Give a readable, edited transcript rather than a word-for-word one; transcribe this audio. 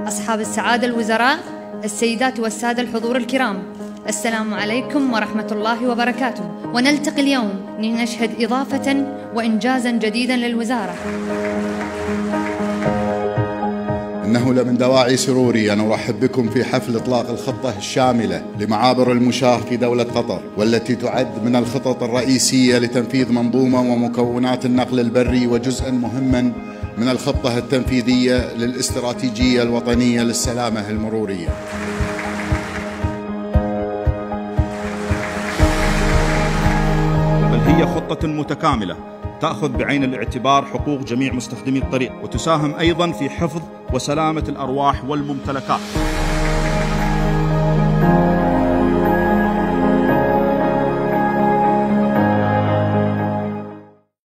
أصحاب السعادة الوزراء، السيدات والسادة الحضور الكرام، السلام عليكم ورحمة الله وبركاته. ونلتقي اليوم لنشهد إضافة وإنجازا جديدا للوزارة. إنه لمن دواعي سروري أن أرحب بكم في حفل إطلاق الخطة الشاملة لمعابر المشاة في دولة قطر، والتي تعد من الخطط الرئيسية لتنفيذ منظومة ومكونات النقل البري، وجزءا مهما من الخطة التنفيذية للاستراتيجية الوطنية للسلامة المرورية. بل هي خطة متكاملة تأخذ بعين الاعتبار حقوق جميع مستخدمي الطريق، وتساهم أيضا في حفظ وسلامة الأرواح والممتلكات.